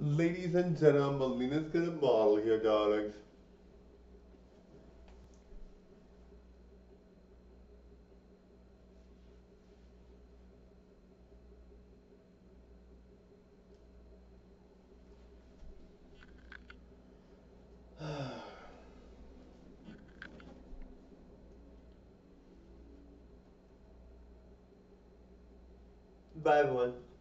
Ladies and gentlemen, Lena's gonna model here, darlings. Bye, everyone.